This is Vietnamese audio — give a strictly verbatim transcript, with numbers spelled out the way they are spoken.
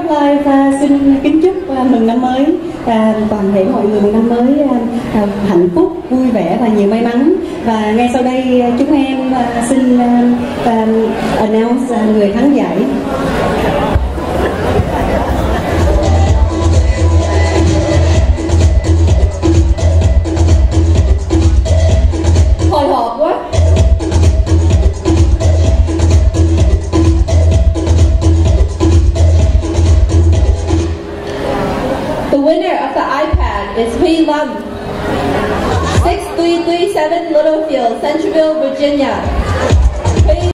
Live uh, xin kính chúc uh, mừng năm mới uh, toàn thể mọi người mừng năm mới uh, uh, hạnh phúc, vui vẻ và nhiều may mắn. Và ngay sau đây uh, chúng em uh, xin uh, um, announce uh, người thắng giải. Hồi hộp quá. The winner of the iPad is Huy Lâm, six three three seven Littlefield, Centreville, Virginia.